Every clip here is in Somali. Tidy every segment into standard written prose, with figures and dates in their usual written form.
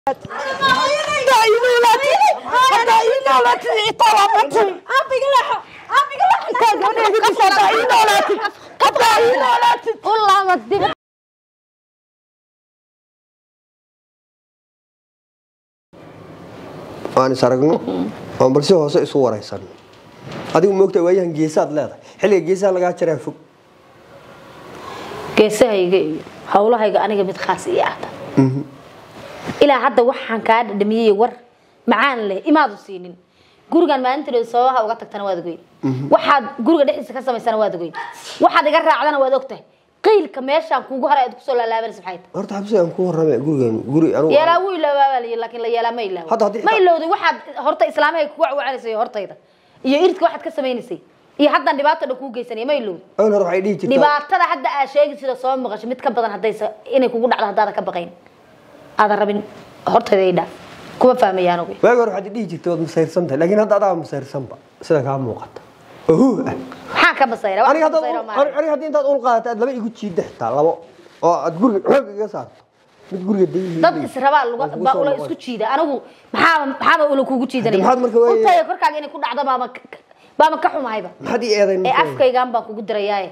أنا سرقنا بس هو صور يسن هذه مكتوب وياه جيسات لا حلي جيسات لقى شرفه جيسة هي حوله هي أنا جبت خاصية إلى حتى وحن كاد دمية ور معان له إمادو سنين جورجان ما أنت رسوها وقتك تنواد قوي واحد جورجان ده إنسان كسر سنوات قوي واحد يقرأ على نواد وقته قيل كميش عم كوجو هراء تقصل لا بس بحيث أرتاح بس عم كوجو هراء جوري أنا يا لا ويلا لكن لا يلا ما يلا ما يلا ده واحد هرت إسلامي كوع وعلى سي هرت هذا يريد واحد كسمين سي حتى نبات دكوج جيسني ما يلو أنا روح عيدي نبات هذا حد أشياء كثير صوم مغش متكبر هذا إنه كوجو على هذا كبقين هذا ربين هرت هذا كم فهمي أنا ما يروح عيدي جت مسير سنت لكن هذا مسير سنبا سلك عم وقت حاك مسير أنا هذا أنت تقول قاعد لما يقول شيء ده تعال تقول يا صار بتقول قدي dad israbaa la isku jiida anigu maxaa ula kugu jiidanaya intay korkaaga inay ku dhacdo baama ka xumayba maxad ii eedayn afkaygan baan kugu dirayay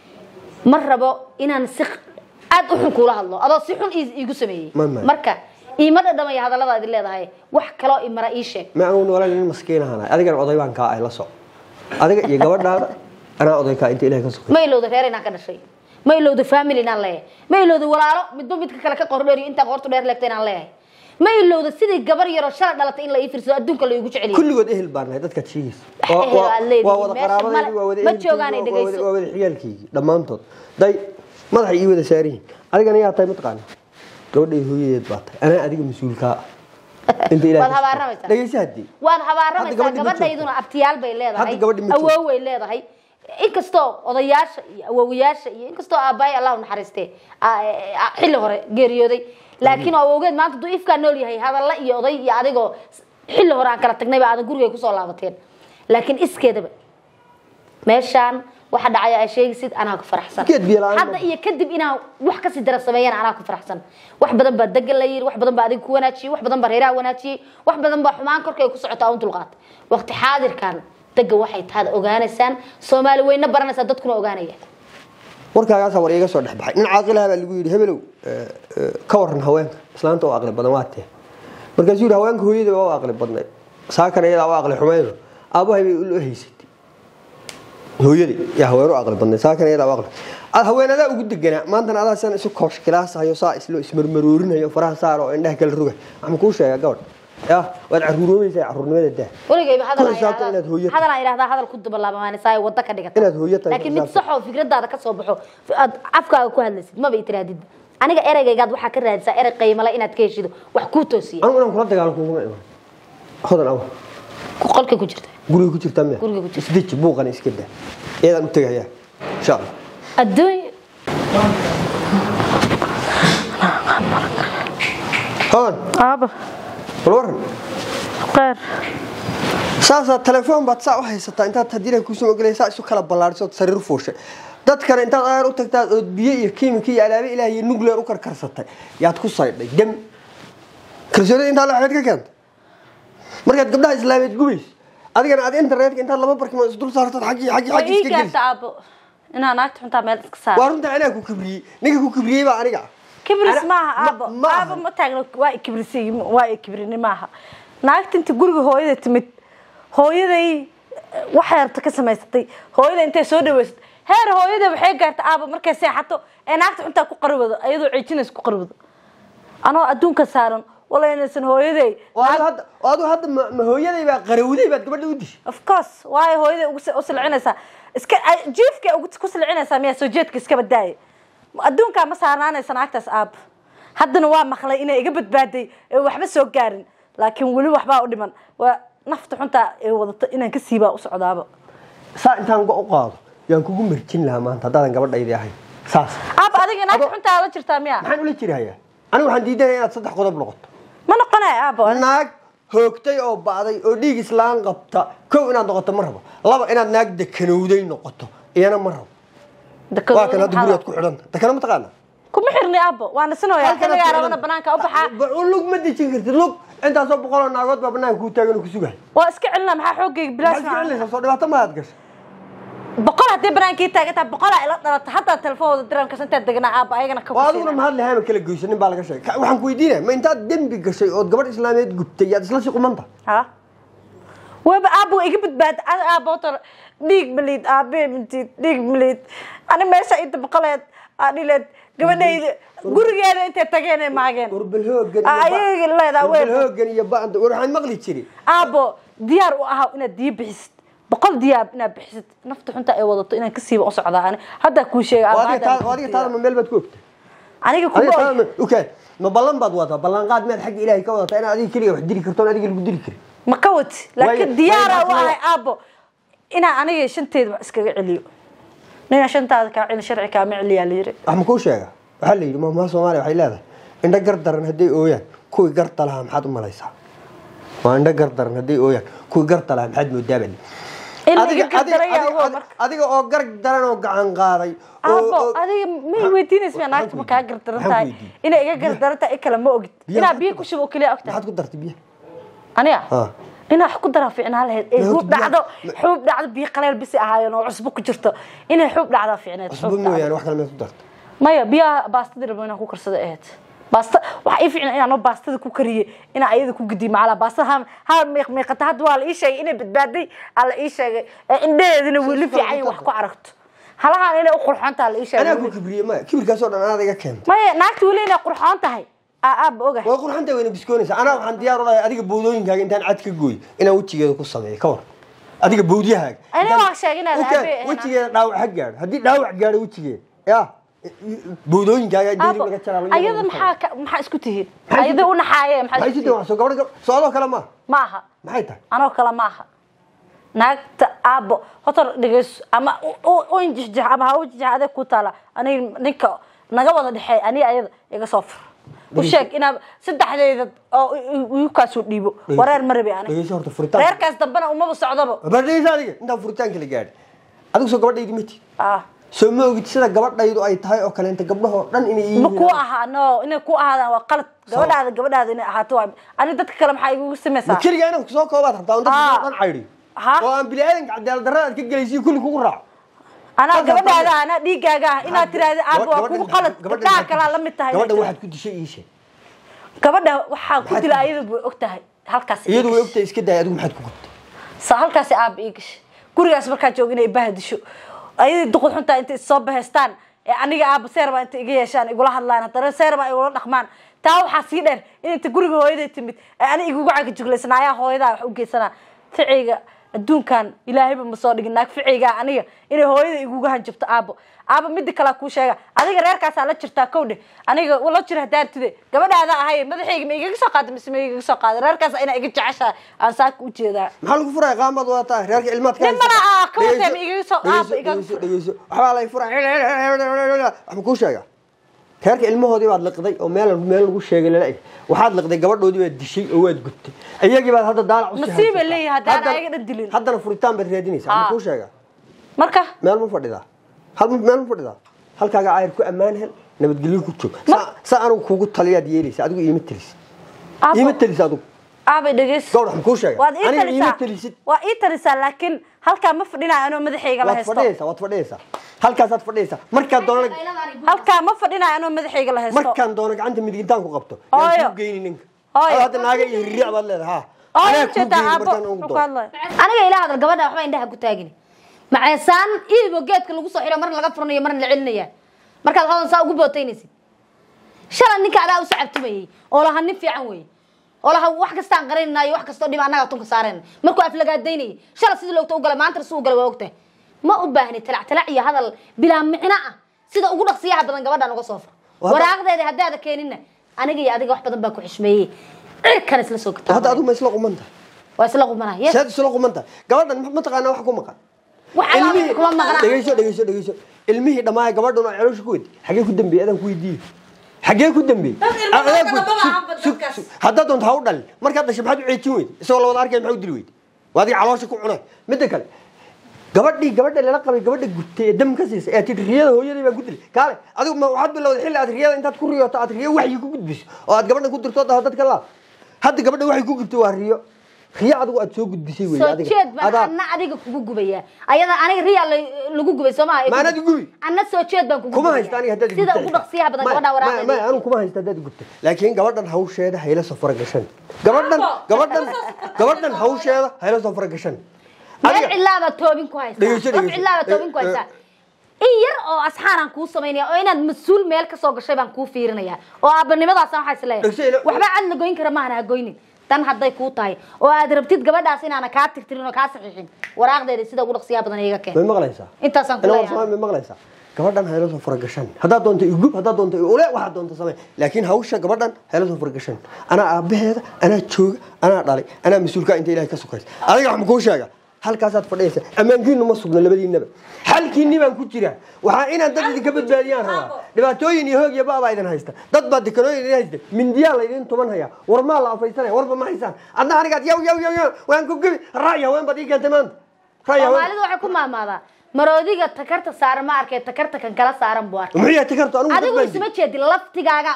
mar rabo inaan si aad u xun kula hadlo adoo si xun iigu sameeyay marka iima dhadhamaya hadallada aad leedahay wax kale oo imara ii sheeg ma aan walaal in maskiinahan adiga oday baan ka ay la soo adiga iyo gabadhaada ana oday ka inta ilaahay ka soo ma ilowda reer inaan ka dhashay ما يلود family نان ليه ما يلود ولاalo midba midka kale ka qordheeriyo inta qorto dheer leegtay naan leeyahay ma yilowd sidii gabar yar oo shalay dhalatay in la ii fiirso adduunka la igu jeceliyo kulligood ehel baanay dadka jiis waa wada qaraabada waa wada ma joogaanay dhageyso waa wada xiyaalkii dhamaantood day madax ii wada saariin adiga aniga tahay matqaan gabadhay hooyadeed baatay ana adiga mas'uulka inta ilaahay dhageyso hadii waan habaaramaysaa gabadhayduna abtiyaal bay leedahay awoow way leedahay inkastoo odayaasha iyo awoowayaasha iyo inkastoo aabay Allah u naxariistay xilli hore geeriyooday laakiin awowgeed maanta duu ifka nool yahay hadalla iyo oday iyo adigoo xilli hore aan kala tagnay baa aad guriga ku soo laabateen laakiin iskeedaba meeshaan waxa dhacay ay sheegaysid anaa ku faraxsan hadda iyo kadib inaan wax ka sii dara sameeyaan anaa ku faraxsan wax badan baa dagal la yiri wax badan baa adiga ku wanaajiyay wax badan baa reeraa wanaajiyay wax badan baa xumaan korkay ku socotaa uun dulqaad waqti xaadirkan daga waxay taad ogaanaysaan Soomaali weyna baranaysa dadkuna ogaanaya warkaaga war iga soo dhaxbaxay in caaqilaa baa lagu yiri hebelow ka waran haweenka islaanta oo aqli badan waatee markaas yiri haweenka hooyada waa aqli badnay saakan iyada waa aqli xumayno aabahay bay u haysatay hooyada yaa haweenku aqli badnay saakan iyada waa aqli haweenada ugu deganaa maanta adaa san isu koosh kilaas ayo saa islo ismarmaroorinayo faraha saaro indhaha kala ruga ama ku sheega gabadh يا والعرورية عرورية ده. ولقي هذا لا يراه هذا الكتب الله ما نساي وضك دقة. لكن متصحوا فكرة هذا كصبحه أفكار كهلس ما بيتردد. أنا إرجع قاعد وحكي الرئيس إرجع قيمة لا إن تكيشيد وحكوته سي. أنا كنت قاعد أقول هذا الأول. قلك كجرت. قولي كجرت تمام. قولي كجرت. سديت بوغ أنا إسكده. إذا متجه يا. إن شاء الله. الدنيا. هون. أبا. ورن قير ساسا تليفون باتسا waxay sataa inta tadiray ku soo galaysaa isu kala ballaarso sariir fooshay dadkan inta ayar u tagtaa biyo iyo kiimikii iyo alaabe ilaahay nuclear u karkarsatay yaad ku sayday dam kalsoonida inta la xidid ka keentay markaad gabdhaha islaameed gubays adigana aad internetka inta laba barkimo isdul saartad xaqi iska gal taabo inaan naagta xunta meel iska saar warunta anaa ku kibriyay ninka ku kibriyay baa aniga كبرس معها أبا ما تاجر واي كبرسي واي كبرني معها ناقت أنت جورج هويدا تمت هويدا وحير تكسر ما يستطيع هويدا أنت سودا وست هير هويدا بحاجة أبا مركز ساحته ناقت أنت كقرب أيضا عيشناس كقرب أنا أدون كسارن والله إنسان هويدا هذا ما هويدا يبقى قرودي بعد قبل ودي of course واي هويدا وصل عنسا إسك جيفك وصل عنسا مية سوجيتك إسك بداية adduunka ma saarnaanaysan agtaas aab haddana waa maqlay inay iga badbaaday waxba soo gaarin laakiin wali waxba u dhiman waa nafta xunta ee wadato inaan ka siiba u socdaaba saa intaan u qaado yaan kugu marjin lahaa maanta hadaan gabadhaydi ahay saas aab adiga nafta xunta la jirtaa miya maxaan ula jirayaa anigu waxaan diidanay inaad saddex qodob noqoto ma noqonay aab naag hoogtay oo baaday oo dhiig islaan qabta koow inaad noqoto ma rabo laba inaad naag dekanowday noqoto iyana ma rabo waa kan hadda gurigaad ku xidhan dakana ma taqaana kuma xirnay aabbo waana sinooyaa kanaga rabana banaanka u baxaa lug ma dejin kartid lug intaasoo boqoloo naagood baa banaanka ku taagan oo ku sugahay waa iska celina maxaa xoogayga bilaash soo dhibaato ma aad gashay boqol haddii banaankii taagantaa boqolaa ila dhalata haddaa telefoonooda diraamkas intaad deganaa aabba ayagana ka adiguna ma hadli hayma kala goysanin baa laga sheegay waxaan ku weydiinaya ma intaad dembi gashay ood gabadh islaameed gubtay yaad isla siqumanta ha waba aabbo iga badbaad aabbo tor dhiig malid aabe mintid dhiig malid ani meesha inta boqoleed adhileed gabadhayda gurigeeda intay tageen ay maageen ayaga leedaa hoogan iyo baanta waxaan maqli jiray aabbo diyaar u ahaa inaad diya bixisid boqol diyaar inaad bixisid nafta xunta ay wadato inaan ka siiba u socdaa ani hadda ku sheegay adiga taada meel baad ku ogtay aniga ku okay ma ballan baad wadaa ballan qaad meel xaq ilaahay ka wadata inaad adiga kaliya wax diri karto adiga lagu diri karo ma ka wati laakiin diyaar u ahay aabbo ina aniga shanteed wax iskaga celiyo nina shantaada ka cilin sharci ka ma celiya leeyahay wax ma ku sheega waxa la yiri maamulka Soomaaliya waxay leedahay indha gar daran haday ooyaan kuwi garta lahaa maxaad u malaysaa waa indha gar daran haday ooyaan kuwi garta lahaa maxaad moodaabay adiga oo gar daran oo gacan qaaday oo adiga ma weydiinaysaa naagta ma ka gar daran tahay ina iga gar daran tahay kala ma ogid ina biyo ku shubo kaliya ogtahay maxaad ku dartay biyo aniga ina wax ku daraa fiicnaa lahayd ee xuub dhacdo biyo qaleel bisi ahaayeen oo cusbo ku jirto ina xuub dhacdo fiicnayd cusbo mooyaan wax kale ma ku dartay maya biyo baastada rabo inaan ku karsado ahayd baasta waxa ii fiicnaa inaan baastada ku kariyo ina ayada ku gidi macala baastada ha meeqata had waa la ii sheegay inay badbaaday alla ii sheegay indheedina weli fiican wax ku aragto halahan inay u qurxoontaa la ii sheegay ana ku kibriye ma kibirkaas oo dhan aad iga keentay maya naagtu weli inay qurxoon tahay aab ogahay waa qurxoonta weyna biskoonaysa ana waxaan diyaar u lahay adiga boodooyinkaaga intaan cad ka gooy inaan wajigeeda ku sameeyo ka war adiga boodiyahaaga ana waa sheegnaa wajigeeda dhaawac gaar hadii dhaawac gaaro wajigeeda ya boodooyinkaaga intii laga jaraa ayada maxaa isku tihiin ayada u naxaayeen maxay sidoo wax soo gabadha soo kale ma maaha maxay tahay anoo kale maaha naagta aabbo hotor dhigays ama oo injix ama ha wajihada ku taala aniga ninka naga wada dhaxay aniga ayada iga soo fur u sheeg ina saddexdeeda oo uu ka soo dhiibo wareer marbi aniga reerkaas dambana uma socdaba badaysa adiga inta furitaanka la gaadhay adigu soo gabadhaydi miti soo ma ogid sida gabadhaydu ay tahay oo kale inta gabdhaho dhan inay ma ku ahaano inay ku ahaadaan waa qalad gabadhaada inay ahaato ani dadka kale maxay igu sameeysaa kaliya inaan ku soo koobaad rabtaa oo dadka dhan cayri oo aan bilaadanka cadaalad darrada ka galaysiin kulli kugu raac ana gabadhaada ana dhiigaaga ina tiraahdo aab waa kugu qalad gabadha kala la mid tahay gabadha waxaad ku dishay iishay gabadha waxa ku dilay ayadu way ogtahay halkaas iyadu way ogtahay iska day adigu maxaad ku gubtay halkaas aab iigash gurigaas markaa joog inay bahdisho ayadu duqud xunta inta soo baheystaan ee aniga aab seerba inta iga yeeshaan igula hadlaan hadana seerba ay wala dhaqmaan taa waxa si dheer inta guriga hooyaday timid ani igu gacan jugleysanaaya hooyada wax u geysana ficiga adduunkan ilaahayba ma soo dhigin naag ficiga aniga inay hooyada igu hanjabto aabo mid kale ku sheega adiga reerkaas la jirtaa kowdhe aniga wala jir hadaartide gabadhaada ahay madaxayga ma iga soo qaaday mise ma iga soo qaaday reerkaas ina iga jecesha aan saak u jeedaa maxaa lagu furay qaamad wata reerka ilmaadka nimana ka wata ma iga soo iga dhageyso waxa la furay waxa ku sheega reerka ilmahoodii baad liqday oo meel lagu sheegay la waxaad liqday gabadhoodii baad dishay oo waad gubtay ayagii baad hadda daalac u sii nasiib leeyahay hadda ayaga dhadilin haddana furitaan baad raadinaysaa ma ku sheega marka meel ma fadhida meel ma fadhida halkaaga ayr ku ammaan hel nabadgelyo ku joog sa aanu kugu taliyaad yeelaysa adigu iima talis adigu aabay dhageys gowrax ma ku sheega aniga iima talisid waa ii talisaa laakiin halka ma fadhinayo anoo madaxayga la haysto waad fadhiyaysaa halkaasaad fadhiyaysaa markaad doonana halka ma fadhinayo anoo madaxayga la haysto markaan doono gacanta midig intaan ku qabto yaan ku geyni ninka hadda naaga iyo riic baad leedahay aniga ilaa hadal gabadha waxba indhaha ku taagin maceesaan iibo geedka lagu soo xiro marna laga furnayo marna la celinaya markaad hodan saa ugu bootaynaysid shalay ninka adaa u sacabtumayay oo laha nin fiican weeye oo laha wax kasta aan qarinayo wax kasta dhib anaga tunka saareen markuu aflagaadaynay shalay sidii loo u galay maanta suu galay waa ogtahay ma u baahni talac iyo hadal bilaa micna ah sida ugu dhaqsiyaha badan gabadha uga soo fur waraaqdeeda hadaada keenina aniga iyo adiga wax badan baa ku xishmeeyay kan isla soo gataa hadda adigu ma isla qumanta waa isla qumanaya saad isla qumanta gabadhan ma taqaana wax ku maqan waxa kuma maqnaa dhageyso ilmihii dhamaay gabadhuna ceelush ku wadi xagee ku dambeeyay adan ku weydiiyay xagee ku dambeeyay hadda doonto ha u dhalin markaad dhashay maxaad u ceejin weyd isagoo la wada arkay maxaa u dili weyd waadi caloosha ku cunay mid kale gabadha la qabay gabadha gubtay dam ka siisay ee tiriyada hooyadii baa gudlay kaale adigu ma waxaad bilowday xilli aad riyada intaad ku riyoto aad riyo wax ku gudbiso oo aad gabadha ku dirto dadka la hadda gabadha waxay ku gubtay waa riyo adigu aad soo gudbisay weey adiga ana adiga kugu gubaya ayada aniga riya lagu gubay Soomaaliya ma anad gubi ana soo jeed baan kugu kuma haysta aniga hadda sida ugu dhaqsiyaha badan gabadha waraaqay ma anu kuma haysta hadda gubtay laakiin gabadhan hawsheeda hayla soo faragashan gabadhan hawsheeda hayla soo faragashan adiga cilaaba toobin ku haysta in yar oo asxaaran ku sameeynaya oo inaad mas'uul meel ka soo gashay baan ku fiirinaya oo aabanimadaas waxa isleeyahay waxba cad la goyn kara ma aha goynin tan haday ku tahay oo aad rabtid gabadhaas inaana ka tirtirin oo ka saxiixin waraaqdeeda sida ugu dhaqsiyaha badan iyaga keen ma maqlaysaa intaas aan ku leeyahay ma maqlaysaa gabadhan hayla soo faragashan hadaa doonto igub hadaa doonto ule waxa doonto samee laakiin hawsha gabadhan hayla soo faragashan ana aabaheeda ana jooga ana dhalay ana mas'uulka inta Ilaahay ka sukaysa adiga wax ma ku sheega halkaasaad fadhiyaysa amaankiinu ma sugna labadiinaba halkiinni baan ku jira waxa inaan dad idin ka badbaadiyaan rabaa dhibaatooyin iyo hoog iyo baaba idin haysta dad baa dikanooyin idin haysta mindiyaa la idin tuman haya war ma la afaysanaya warba ma haysan adna aniga yaw waan ku gabi raaya waan badii gaantay maanta Soomaalidu waxay ku maamaadaa maroodiga takarta saaran ma arkay takarta kan kala saaran buu arkay muxuu takarta adigu isma jeedin laftigaaga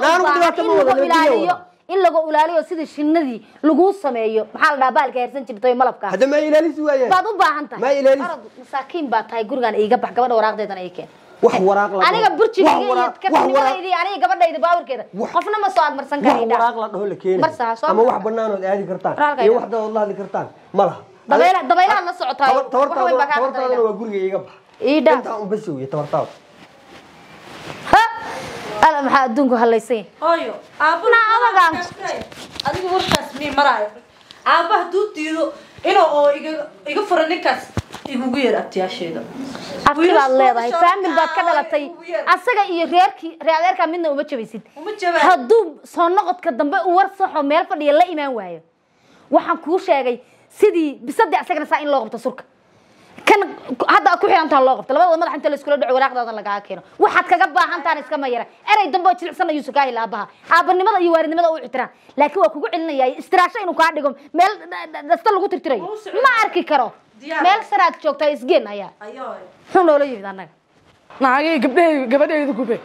in lagu ilaaliyo sida shinnadii lagu sameeyo maxaa la dhahaa baalka heersan jirtay malabka hadda ma ilaalisi waayay baad u baahan tahay ma ilaalisi masaakiin baa tahay gurigan iiga bax gabadha waraaqdeedan ay keen wax waraaq la aniga burjigeeyay kadibadii aniga gabadhayda baawarkeeda qofna ma soo admarsan karin waraaq la dhaho la keenay ama wax banaanood aadi kartaan iyo wax dad la hadli kartaan malaha dabaylaha la socotaa tawartaadana waa guriga iiga bax inta u basooyay tawartaada أنا محادونكو هالليسين. أيوه. أبونا أبغى. أديك ورثة مين مراي. أبغى دوتيرو إنه إيجا فرنكاس إيجوغير أبتياشيدا. أبتي الله ده فاهم البعض كذا لا تي. أسرع ريالك منه ومتشبيسيد. هدو صنعت كدم بقى ورثة حمل فدي الله إيمان وعيه. وحنكوش يا سيدي بصدق أسرع ساين لغة تسرق. كان هذا أكو حين أنت الله قلت لما ما راح أنت الإسكول دعوة راقد هذا اللي قاعد كينه واحد كجبا أنت أنا إسكما يرى أنا يدم بوتش لسنا يوسف كاي لابها أبني ماذا يوارد ماذا وعتران لكن هو كوكو علنا يا استراشة إنه قاعد يقوم مال دستل قطر تري ما أركي كرو مال سرعة شوك تايس جين هيا أيوه هم لولا يفيد أنا نعى قبل يذكوبه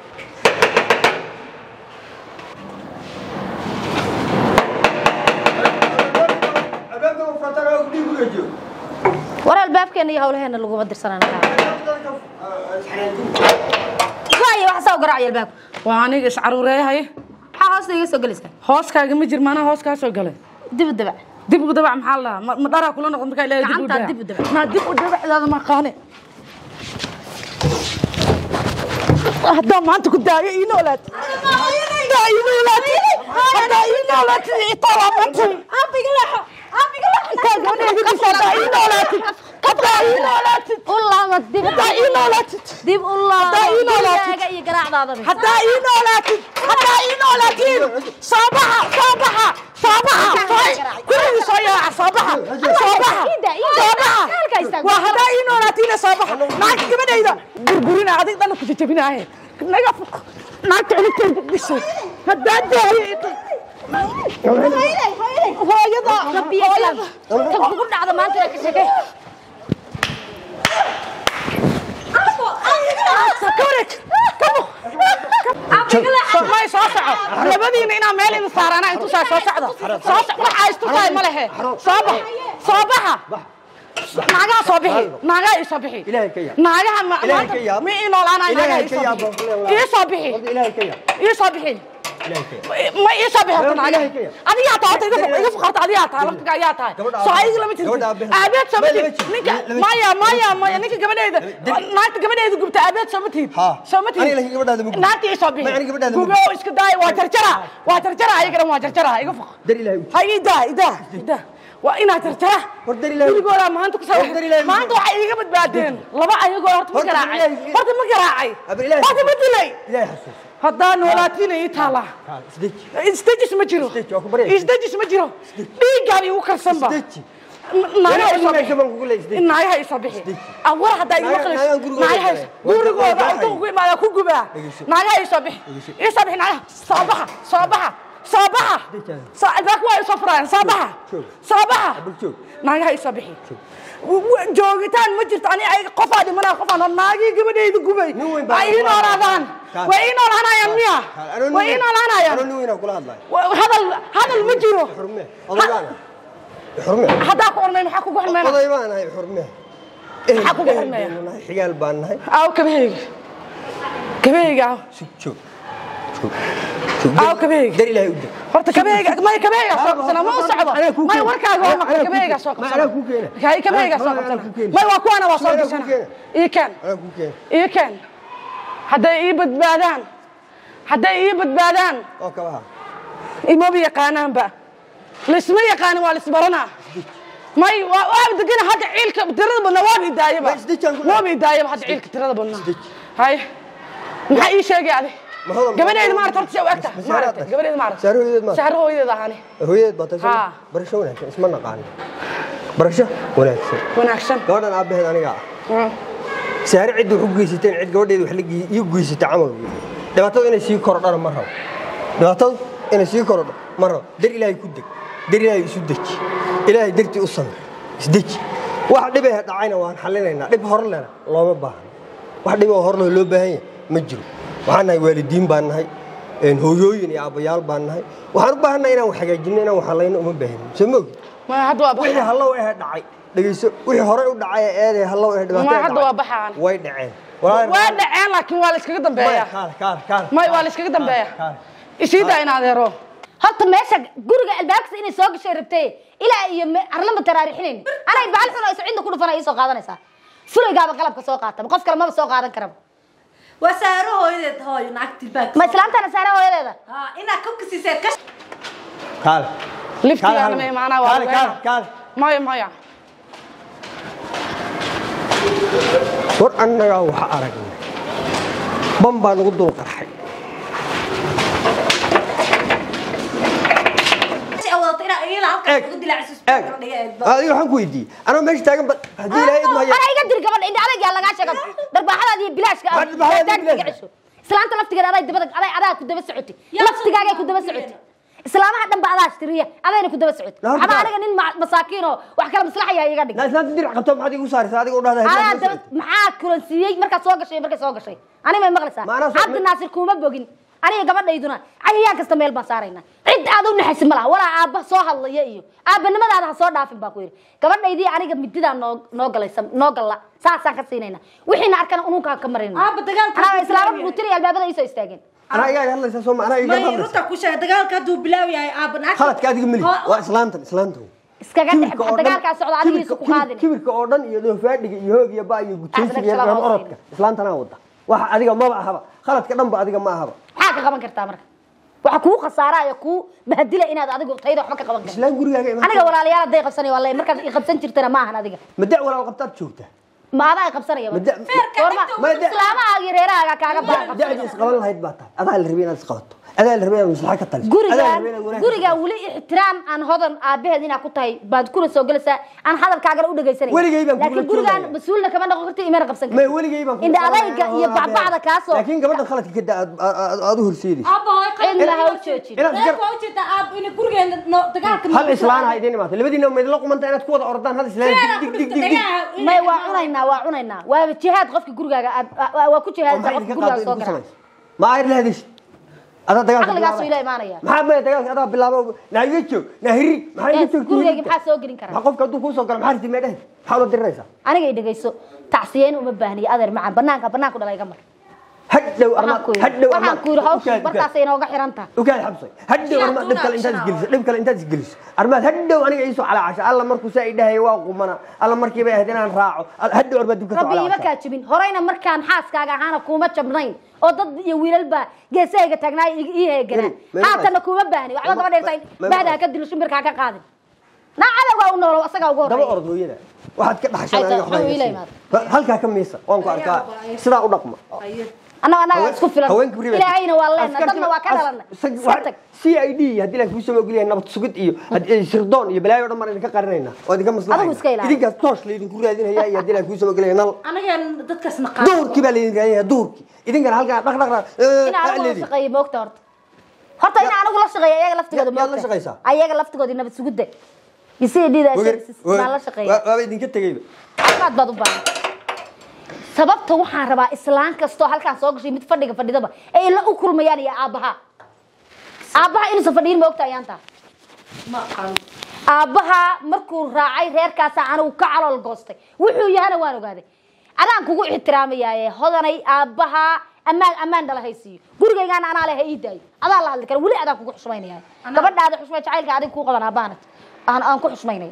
ورا الباب كان يهوله هنا اللي قوم درسنا نحن. كاي وحسا وقرأ الباب. وأنا إيش عروري هاي؟ حاس لي يسوق لسه. حاس كاجي مجر ما أنا حاس كاسو قلة. دب دبع محله ما دارا كلنا قمت كاي لا دب ما دب هذا ما قانع. هذا ما أنت كنت داعي نولد. داعي نولد طلبت. أبي قلها. والله ما تدب دب والله صباحا كل صياع صباحا وهذا ينولاتين صباحا معك كمان إذا بربرنا عادي أنا كنت تبينا هاي نقف معك عليك بس هذا ده hooyada rabbiga tan kugu dhacdo maanta ka shaqay ما يصحى لبدينا إنا مالي صارنا أنتو صاعدة waxa istuqay ma lehe صباحا ناقا صباحي إلهي كيا ناقا ما إنه أنا إيه صباحي ما يشبه هذا ناقا أنا يا تاعي إذا فقرت عليها تاعي لما يا تاعي صايغ لما تقول أبيت سمتي مايا نيك قبل هذا ناقا قبل هذا قلت أبيت سمتي ناتي يشبه قبل إيش كداي واترجرا يقرأ واترجرا يقفق هاي ده وإنا ترتاح يقول ما أنتوا كسر ما أنتوا حقيقة بتبادين لبا يقول هرت مقراعي هذا نولاتين يتلا استجس مجرو ديجاري وكرسمبا ناي هاي صبيحي أول هذا يوكلش ناي هاي قولوا ما يكون جبا ناي هاي صبيحي ناي صباحا صباح صباح واي صفران صباح صباح ناقة هاي صباحي جوجتان ما جرت أنا أي قفادي منا قفانا ناقي قبل يدقوا بي وين أولادان وين أولادنا يا ميا وين أولادنا يا هذا المجرو حرمه هذا قرمي محكو قرمي قضيبان هاي حرمه محكو قرمي حيال بان هاي أو كبير أو شوف أو كبير دري لا يودك horta kabeega ma kabeega soo qabsana ma u socdo ma warkaaga ma kabeega soo qabsana ana ku keenay kay kabeega soo qabsana ma waa kuwana waa soo qabsana ii kan haday ii badbaadaan oo kabaha ima bi yaqaanaan ba lisma yaqaan waa lisbarana may waa degana hada ciilka tirada badna waa bidaayaba hada ciilka tirada badna hay maxay ii sheegay gabadheed ma aragtay si waqta gabadheed ma aragtay shahro hooyadeed ahani hooyadeed batay barasho wanaagsan isma naqaan barasho wanaagsan gabadhan aabaheed aniga saar cid wuxuu geysatay cid gabadheed wax la geysatay camal dhibaatada inay sii korodhana ma rabo dar ilaahay ku deg dar ilaahay isu deji ilaahay dartii u samir isdeji wax dhibay dhacayna waan xalinaynaa dhib hor leh looma baahna wax dhib hor loo baahan yahay ma jiro waxaan nahay waalidiin baan nahay hooyooyin iyo aabayaal baan nahay waxaan u baahanay inaan wax hagaajino inaan wax halayno uma baahnin soo ma hadda waa wixii hallow dhacay dhageyso wixii hore u dhacay eeday hallow dhibaato ma hadda waa baxaan way dhaceen laakiin waa la iskaga dambeeyaa ma waa la iskaga dambeeyaa isiida in adeero horta meesha guriga albaabkiisa inay soo gashay rabtay ilaa iyo arlama taraarixinayn anay baal xun ay cidna ku dhufan ay soo qaadanaysaa fulaygaaba qalabka soo qaatay qof kale ma soo qaadan karaba وساره هويدت هاي نعكتي باك ما سلامتنا ساره هويدت إنا كوكسي سيركش كال لفتي أنا معنا كال مايا ور أنا وح أرجع بمبا نقدر قرحي هذه waxaan ku weydiiyay ana meesha taagan hadii ilaahay idmo ana iga dir gabadh inta adag yaa laga sheegay darbaxadaadii bilaashka islaanta laftigeeda aday dabada aday ku daba socotay laftigaaga ku daba socotay islaamaha dhan ba adaa tiriya adayna ku daba socotay ama aniga nin masaakiin oo wax kala maslaxaya iga dhig islaanta dir qabto maxaad igu saaraysaa adiga u dhahday maxaa kulansiiyay marka soo gashay ani ma maqlaysaa Cabdi Naasir kuma bogin aniga gabadhayduna ayaan kasta meel baan saarayna cid aad u naxaysan malaha walaa aabba soo hadlaya iyo aabanimadaada ha soo dhaafin baa ku yiri gabadhaydii aniga midida noo gala saasaan ka siinayna wixiina arkana unuka ka marayna aabba dagaalka islaamada uu tiri albaabada isoo istaageen ana iga hadlaysa soo macna iga hadlaysa ruta ku sheeg dagaalka haduu bilaaw yahay aabba naag khaladka adiga mili waa islaamta iskaga dhex dagaalka socda adigiisu ku qaadin kibirka oo dhan iyo doofaadhiga iyo hoog iyo baa iyo gutaysiga iyo orodka islaantana wada waxa adiga ma ahaba khaladka dhan ba adiga ma ahaba maxaa ka qaban kartaa marka waxa ku khasaaraya ku bahdila inaad adigu tayda waxba ka qaban karto islaan gurigaaga aniga walaalayaal haday qabsanay wallahi markaad i qabsan jirtana ma ahan adiga madax walaal qabtaad joogta ma adaa qabsanaya ma islaamaaga reeraaga kaaga baahan dacdi isqaban lahayd baa tahay adaa la rabay inaad isqabato adaa la rabay inaad maslaxa ka taliso guriga wali ixtiraam aan hodan aabaheed ina ku tahay baad kuna soo galaysaa aan hadalkaaga u dhageysanay laakiin gurigan mas'uulna kama noqon kartid imana qabsan kartid ma waligay baan inda adayga iyo bacbacda ka soo laakiin gabadha khaladka ka aad u horseedis aabba way qeylna ha u joojin in gurigeena dagaalka hal islaan haydin imaatay labadiina ma idla qumanta inaad ku wada ordaan hal islaan dig ma waa cunaynaa waa jihaad qofka gurigaaga waa ku jihaad qofka guriga soo garaa ma ay leedahay ada dagaalka aqligaas ila iimaanaya maxaa dagaalka ada bilaabo naayiga joog naahiri maxay joog gurigaaga maxaa soo gelin karaa qofka haduu ku soo galo maxaa rinti meedhay maxaa loo diriraysa aniga dhageyso tacsiyeen uma baahniyo adeer macaan banaanka dhalay gamar hadhow waxaan ku yiri hawsha markaas ay inooga xiranta ogaal xabsay hadhow arma dhib kale intaad isgeliso armaad hadhow aniga iiso calaaca alla markuu saa idhahay waa qumana alla markii bay ahayd inaan raaco hadhow arma dib ka soo calaaca rabbi ma ka jibin horeyna markaan xaaskaaga ahaana kuma jabnayn oo dad iyo wiilal ba geesayga taagnaay ii heeganaan haatana kuma baahni waxba daba dheertay baada ka dilo shimbirka ka qaadin naacada waa u noolo asaga ugu horeeyay daba ordooyada waxaad ka dhaxshanaa halka ka miisa waan ku arkaa sida u dhaqma أنا أسكت في إلى أين والله ضلنا وكذا CID هدي لك بيسمو قليل نبض سكت إيو هدي سردون يبلاي ولا مرة إنك قرنينا وهذه كم مصلحة إذا كان توش لين كل هذين هي هدي لك بيسمو قليل نال أنا كان دتكس نقاط دور كبالين جاي دور إذا كان هالك نقرأ أنا على سقي بوقتورت horta in anigu la shaqeeyo ayaga laftigooda ma la shaqeysaa ayaga laftigooda nabad sugudda isii dhiida la shaqeeyo waa idinka tagayba aad baad u baahan sababta waxaan rabaa islaan kasto halkaan soo gashay mid fadhidaba ay la u kulmayaan iyo aabaha inuu fadhiin ma ogtahay aanta ma qaan aabaha markuu raacay reerkaas anigu ka calool goostay wuxuu yahana waan ogaaday adaan kugu ixtiraamayaa hodanay aabaha amaan dhala haysiyo gurigaygaana anaa leh iiday adaa la hadli kara wali adaan kugu xushmaynayaa gabadhaada xushmay jacaylka adiga ku qaban aabaanad aan ku xushmaynaya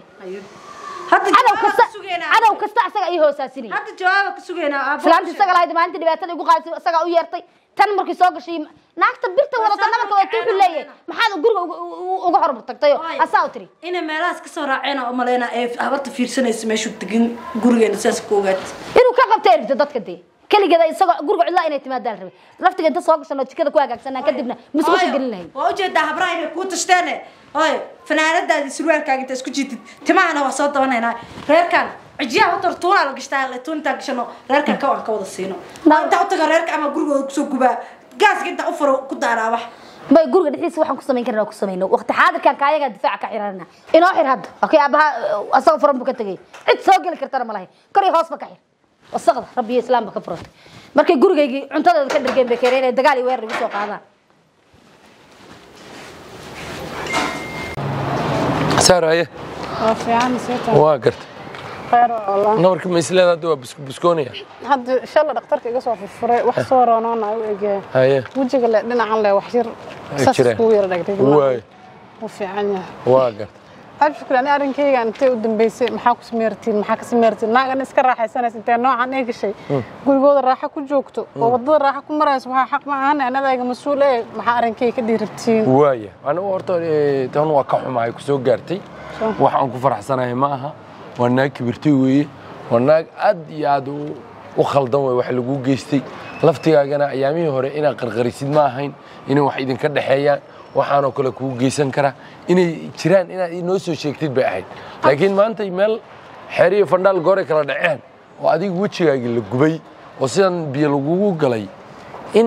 عدو كستا أسرع إيه هو ساسيني. هذا جوابك سجينا. فلان تسجل هاي دمان تدي بيتنا يقول قاعد سجل ويرتي تنمر كيساق شيء ناقت بيرته ولا تنمر كويتين بالليل ما حدا جور وجهرب تقطيو أساوتري. إنا ملاس كسر عينا وملينا إيه هبط في سنة اسمه شو تجين جورجين أساس كوجت. إنه كم تعرف جدات كدي. كل كذا يسجل جورج علا إنه اعتماد داربي. رفت أنت ساق شنو كذا كواجك سنة كدبنا مسوش قلنا هي. وأوجد ده براين كوت اشتنى. هاي فنانة ده السروال كانت تسكت تماما وصوت وانا هنا ريركان عجيا وتر طول على قشتاله تون تاكشنو ريركان كوان كودا الصينو انت عطى ريرك اما غورغو سو غبا غاس انت افر كدارا wax bay guriga dhixis waxaan ku sameyn karnaa ku sameeyno waqti xaadirkan kaayaga difaac ka xirana inoo xir hadda okay abaha asaga furan buu ka tagay cid soo gali kartana malahay kari hoos ba ka xir wasaqda rabbi islaam ka furtay markay gurigaygi cuntadeeda ka dhirgeen bay keenay dagaal iyo weer ugu soo qaadaan سارة في عام سيتها واقرت خير والله نورك مثل هذا دوا بسكونية هذا إن شاء الله دكتورك يقصوا في الفرق وحصور أنا ويجي هاي وجهك لنا عن له وحشر سكوير دكتور واي وفي عنيا واقرت ألف شكر أنا أرين كي أنت قدام بيسي محاك سميرتين ناقة نسكر راح سنة سنتين نوع عن أي شيء قول جود راح أكون جوكتو ووضد راح أكون مرأس وها حق معنا أنا ذاك مسؤول إيه مح أرين كي كدي ربتين واي أنا ورطة تهون وقعوا معي كسوق جرتي وحن كفرح سنة معها وأنا كبرتوي وأنا أد يادو وخلدوا وحلقوا جيستي لفتي أنا أيامي هوري إنا قرقريسيد معهين إنا وحيدين كده حيان waxaan oo kale ku geysan kara inay jiraan inaad inoo soo sheegtid bay ahayd laakiin maanta meel xiriir fandal gore kala dhaceen oo adigu wajigaaga la gubay oo sidan biyo lagu galay in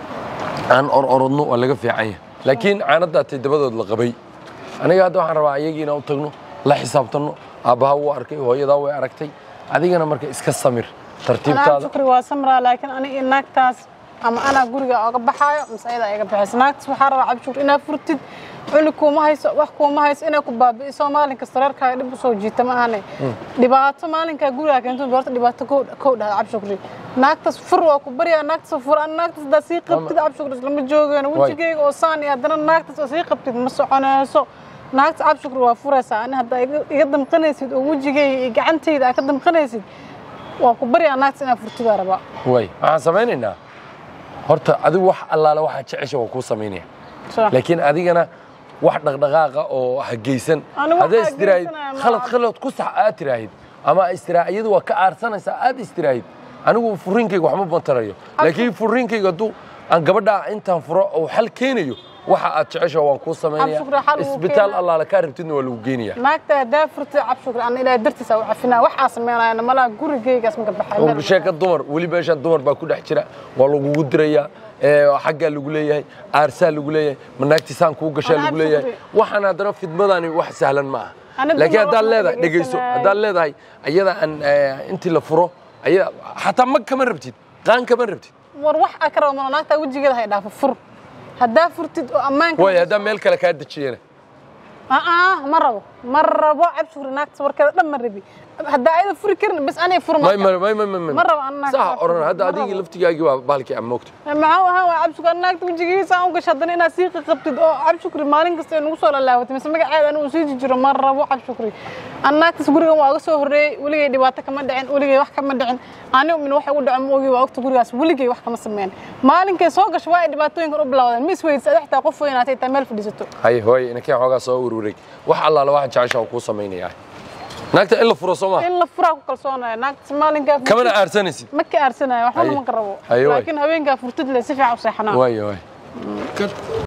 aan orodno oo laga fiican yahay laakiin aanada tidabadood la qabay aniga hadda waxaan rabaa ayagiina u tagno la xisaabtano aabaha uu arkay hooyada way aragtay adigana marka iska samir tartiibtaada shukri waa samra laakiin aniga inaagtaas ama ana guriga oga baxaayo mas'aayada ay ga baxayso naagtas waxa rabaa cabshuur ina furtid cuni kuma hayso wax kuma hayso ina ku baabi'iso Soomaaliga sararka dib u soo jiita ma ahanay dhibaato maalinka guriga keento doorta dhibaato ko dhahay cabshuur naagtas fur waa ku bariya naagtas fur an naagtas daasi qabtid cabshuur lama joogeen wajigayga oo saan iyo hadana naagtas oo sii qabtid ma soconayso naagtas cabshuur waa furaysa ana hadda iga damqanaysid oo wajigayga gacantayda ka damqanaysid waa ku bariya naagtas ina furtid rabaa way waxaan sameeynaa horta adigu wax allaala waxa jecesha waa ku sameeynaa laakiin adigana wax dhaqdhaqaaqa oo hageysan hada istiraahid khalad ku sax aad tiraahid ama istiraahiyadu waa ka aarsanaysa aad istiraahid anigu furinkayga wax ma bantarayo laakiin furinkayga duu aan gabadha intaan furo oo xal keenayo waxa aad jecesha waan ku sameeynaa isbitaal allaala ka rabtidna waa lagu geenayaa naagta daafurta cabshukr aan ilaa dartiisa u cafina waxa sameeynayna malaha gurigaygaas ma ka baxay oo sheeka dumar wali meesha dumar baa ku dhex jira waa lagu dirayaa xagga lagu leeyahay aarsaa lagu leeyahay manaagtisaan ku gashaa lagu leeyahay waxaan hadana fidmadani wax sahlan ma aha laakiin hadaan leedahay dhageyso hadaan leedahay ayada aan intii la furo ayada hatta ma kama rabtid qaan kama rabtid war wax akra ma naagta wajigeeda hay dhaafo fur هدا فرتد أمانك ويا هدا ملك لك هاد تشينه مرة عبشور ناقص وركض لما ربي هدا أيضا فركرن بس أنا فرما ما مرة أنا صح أورنا هدا هذيك لفتي جاي بالك يا موكت معه هوا عبشور ناقص وجيجي ساعة وكشدني ناسيق قبتد عبشور مالين قصة نوصل الله وتمسمى قاعد أنا وسيج جرا مرة وعبشوري الناقص قرية واقصه هري ولقي دباتك ما دعين ولقي واحد كمان دعين أنا من واحد يقول دعم وجي وقت قرية ولقي واحد كمان سمين مالين كسوق شوية دباتين قرب لا مس ويد سدحت قفوا هنا تتمل في ديستو هاي أنا كي حاجة صور وريك وح الله لواحد شايش أو قصة ميني يعني ناقت إلا فرصة ما إلا فرق كلصونة ناقت مالين كاف كمان أرسنسي مكة أرسنة وحنا ما نقربه لكن هوين كاف فرتد لسفع وصحنا واي